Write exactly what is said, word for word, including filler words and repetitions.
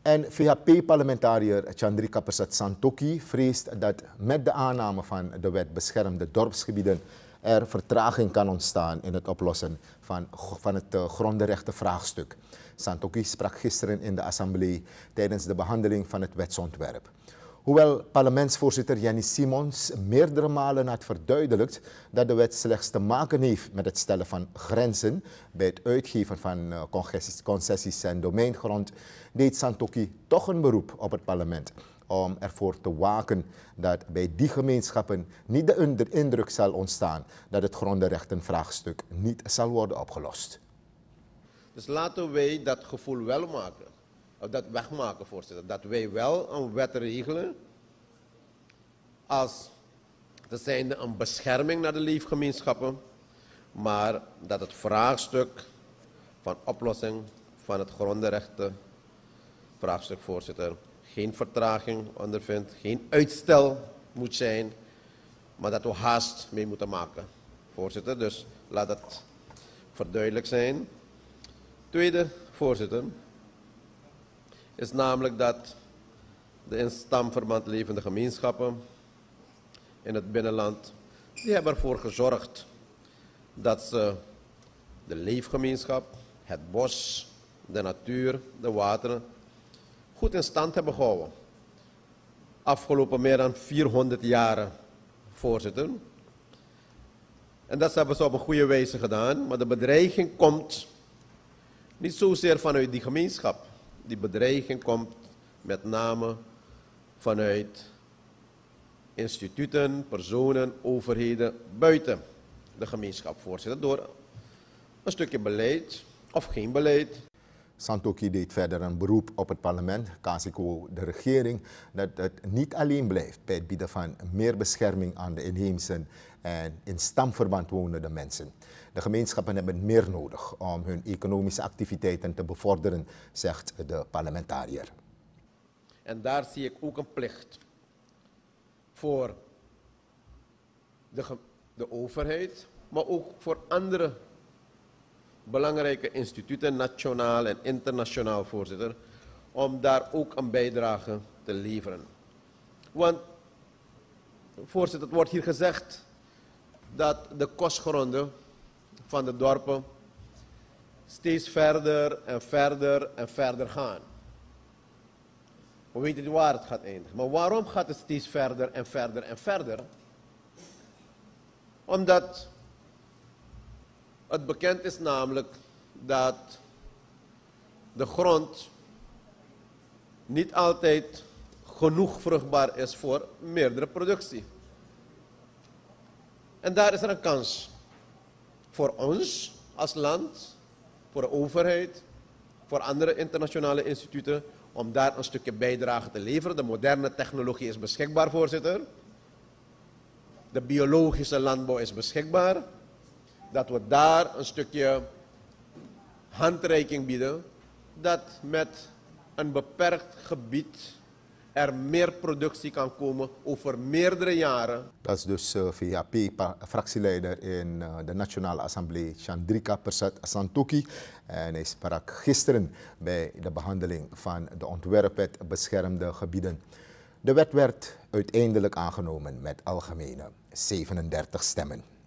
En V H P-parlementariër Chandrika Persat Santokhi vreest dat met de aanname van de wet beschermde dorpsgebieden er vertraging kan ontstaan in het oplossen van, van het uh, grondenrechtenvraagstuk. Santokhi sprak gisteren in de assemblee tijdens de behandeling van het wetsontwerp. Hoewel parlementsvoorzitter Jenny Simons meerdere malen had verduidelijkt dat de wet slechts te maken heeft met het stellen van grenzen bij het uitgeven van uh, concessies en domeingrond, deed Santokhi toch een beroep op het parlement om ervoor te waken dat bij die gemeenschappen niet de indruk zal ontstaan dat het grondenrechtenvraagstuk niet zal worden opgelost. Dus laten wij dat gevoel wel maken, of dat wegmaken, voorzitter. Dat wij wel een wet regelen als te zijnde een bescherming naar de leefgemeenschappen, maar dat het vraagstuk van oplossing van het grondenrechtenvraagstuk, voorzitter, geen vertraging ondervindt, geen uitstel moet zijn, maar dat we haast mee moeten maken, voorzitter. Dus laat dat verduidelijk zijn. Tweede, voorzitter, is namelijk dat de in stamverband levende gemeenschappen in het binnenland, die hebben ervoor gezorgd dat ze de leefgemeenschap, het bos, de natuur, de wateren, goed in stand hebben gehouden. Afgelopen meer dan vierhonderd jaren, voorzitter. En dat hebben ze op een goede wijze gedaan, maar de bedreiging komt niet zozeer vanuit die gemeenschap. Die bedreiging komt met name vanuit instituten, personen, overheden buiten de gemeenschap, voorzitter, door een stukje beleid of geen beleid. Santokhi deed verder een beroep op het parlement, Kasiko de regering, dat het niet alleen blijft bij het bieden van meer bescherming aan de inheemse en in stamverband wonende mensen. De gemeenschappen hebben meer nodig om hun economische activiteiten te bevorderen, zegt de parlementariër. En daar zie ik ook een plicht voor de, de overheid, maar ook voor andere belangrijke instituten, nationaal en internationaal, voorzitter, om daar ook een bijdrage te leveren. Want, voorzitter, het wordt hier gezegd dat de kostgronden van de dorpen steeds verder en verder en verder gaan. We weten niet waar het gaat eindigen. Maar waarom gaat het steeds verder en verder en verder? Omdat het bekend is namelijk dat de grond niet altijd genoeg vruchtbaar is voor meerdere productie. En daar is er een kans voor ons als land, voor de overheid, voor andere internationale instituten, om daar een stukje bijdrage te leveren. De moderne technologie is beschikbaar, voorzitter. De biologische landbouw is beschikbaar. Dat we daar een stukje handreiking bieden, dat met een beperkt gebied er meer productie kan komen over meerdere jaren. Dat is dus uh, V H P-fractieleider in uh, de Nationale Assemblée, Chandrika Persat Santokhi. En hij sprak gisteren bij de behandeling van de ontwerpwet beschermde gebieden. De wet werd uiteindelijk aangenomen met algemene zevenendertig stemmen.